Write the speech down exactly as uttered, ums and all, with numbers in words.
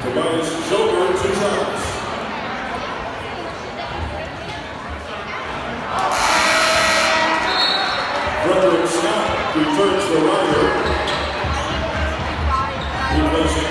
Tobias Schulberg, two shots. Frederick Scott returns the rider. He plays